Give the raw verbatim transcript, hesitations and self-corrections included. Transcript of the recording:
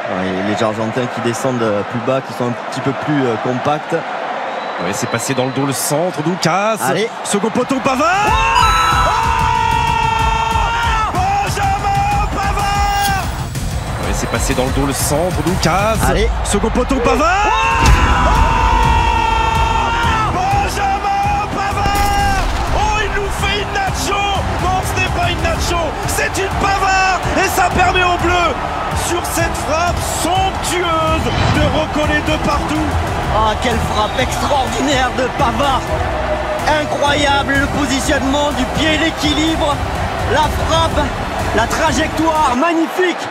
Ouais, les Argentins qui descendent plus bas, qui sont un petit peu plus euh, compacts. Ouais, c'est passé dans le dos, le centre, Doukas. Allez. Second poteau, Pavard. Oh oh Benjamin Pavard. Ouais, c'est passé dans le dos, le centre, Doukas. Allez. Second poteau, Pavard. Oh Benjamin Pavard. Oh, il nous fait une nacho. Non, ce n'est pas une nacho, c'est une Pavard. Et ça permet aux Bleus, sur cette frappe somptueuse, de recoller de partout. Ah, quelle frappe extraordinaire de Pavard! Incroyable le positionnement du pied, l'équilibre, la frappe, la trajectoire, magnifique!